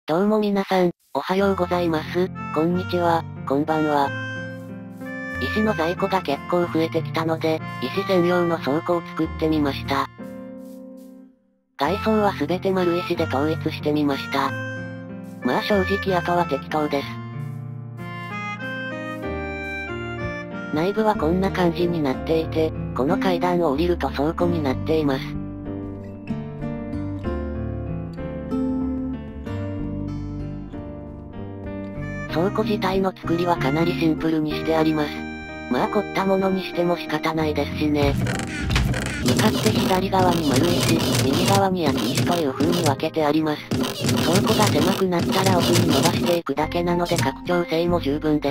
どうも皆さん、おはようございます、こんにちは、こんばんは。石の在庫が結構増えてきたので、石専用の倉庫を作ってみました。外装はすべて丸石で統一してみました。まあ正直あとは適当です。内部はこんな感じになっていて、この階段を降りると倉庫になっています。倉庫自体の作りはかなりシンプルにしてあります。まあ凝ったものにしても仕方ないですしね。向かって左側に丸石、右側に焼き石という風に分けてあります。倉庫が狭くなったら奥に伸ばしていくだけなので拡張性も十分です。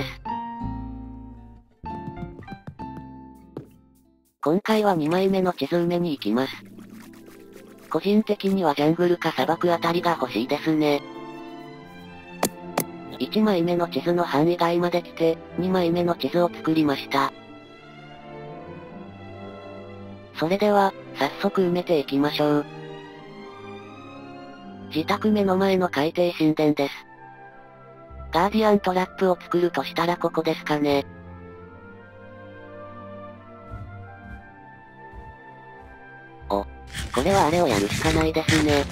今回は2枚目の地図埋めに行きます。個人的にはジャングルか砂漠あたりが欲しいですね。1枚目の地図の範囲外まで来て、2枚目の地図を作りました。それでは、早速埋めていきましょう。自宅目の前の海底神殿です。ガーディアントラップを作るとしたらここですかね。お、これはあれをやるしかないですね。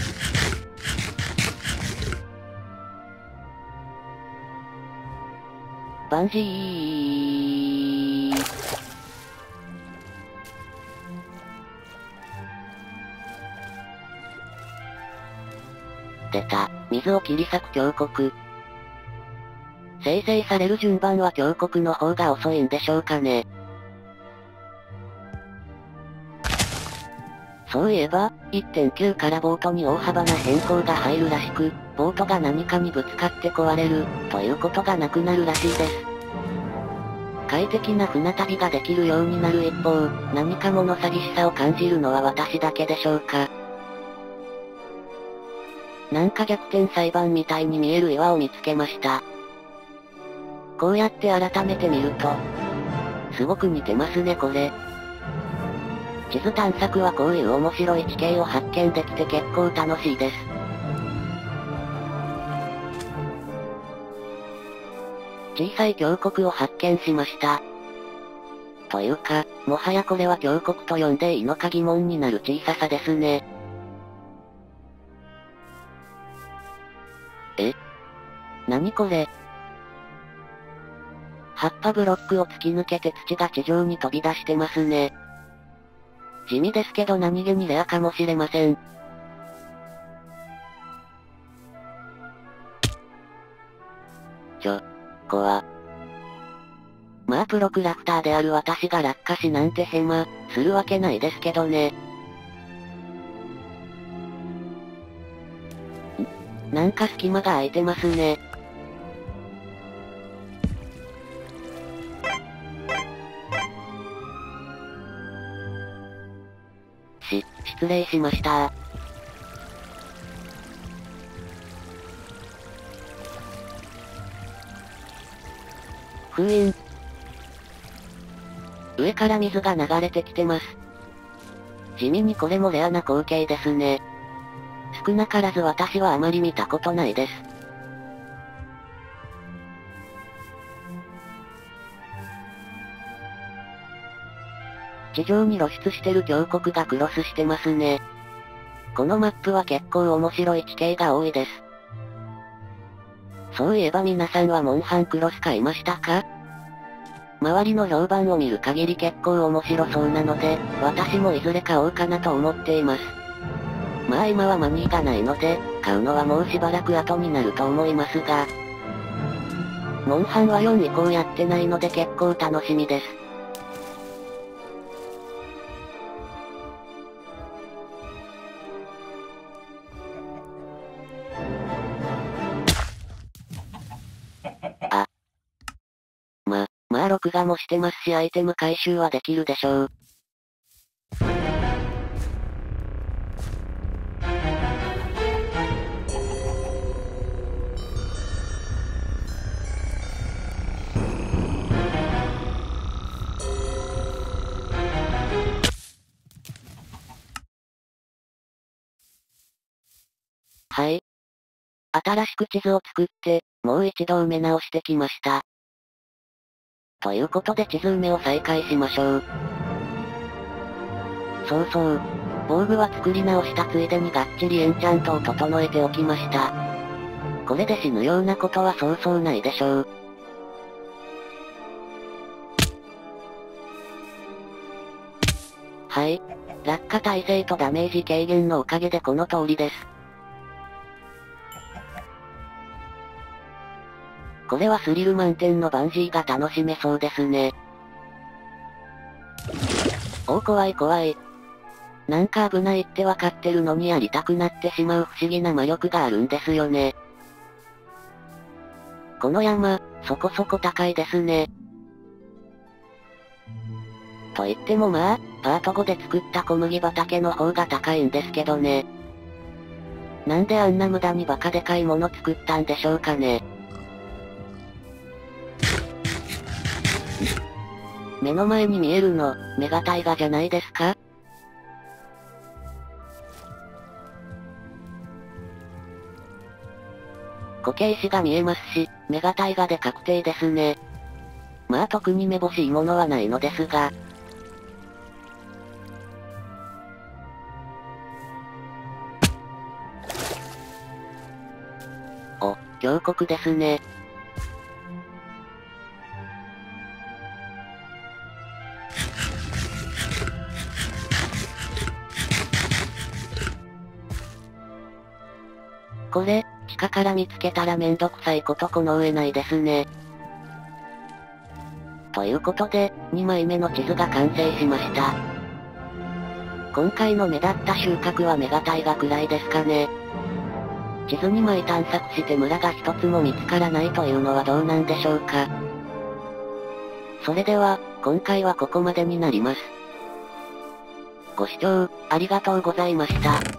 バンジー。出た、水を切り裂く峡谷。生成される順番は峡谷の方が遅いんでしょうかね。そういえば、1.9 からボートに大幅な変更が入るらしく、ボートが何かにぶつかって壊れる、ということがなくなるらしいです。快適な船旅ができるようになる一方、何か物寂しさを感じるのは私だけでしょうか。なんか逆転裁判みたいに見える岩を見つけました。こうやって改めて見ると、すごく似てますねこれ。地図探索はこういう面白い地形を発見できて結構楽しいです。小さい峡谷を発見しました。というか、もはやこれは峡谷と呼んでいいのか疑問になる小ささですね。何これ？葉っぱブロックを突き抜けて土が地上に飛び出してますね。地味ですけど何気にレアかもしれません。まあプロクラフターである私が落下死なんてヘマ、するわけないですけどね。なんか隙間が空いてますね。失礼しました。封印。上から水が流れてきてます。地味にこれもレアな光景ですね。少なからず私はあまり見たことないです。地上に露出してる峡谷がクロスしてますね。このマップは結構面白い地形が多いです。そういえば皆さんはモンハンクロス買いましたか？周りの評判を見る限り結構面白そうなので、私もいずれ買おうかなと思っています。まあ今はマニーがないので、買うのはもうしばらく後になると思いますが。モンハンは4以降やってないので結構楽しみです。まあ録画もしてますしアイテム回収はできるでしょう。はい。 新しく地図を作って、もう一度埋め直してきました。ということで地図埋めを再開しましょう。そうそう。防具は作り直したついでにがっちりエンチャントを整えておきました。これで死ぬようなことはそうそうないでしょう。はい。落下耐性とダメージ軽減のおかげでこの通りです。これはスリル満点のバンジーが楽しめそうですね。怖い怖い。なんか危ないってわかってるのにやりたくなってしまう不思議な魔力があるんですよね。この山、そこそこ高いですね。と言ってもまあ、パート5で作った小麦畑の方が高いんですけどね。なんであんな無駄にバカでかいもの作ったんでしょうかね。目の前に見えるの、メガタイガじゃないですか？固形石が見えますし、メガタイガで確定ですね。まあ特にめぼしいものはないのですが。お、峡谷ですね。これ、地下から見つけたらめんどくさいことこの上ないですね。ということで、2枚目の地図が完成しました。今回の目立った収穫はメガタイガくらいですかね。地図2枚探索して村が一つも見つからないというのはどうなんでしょうか。それでは、今回はここまでになります。ご視聴、ありがとうございました。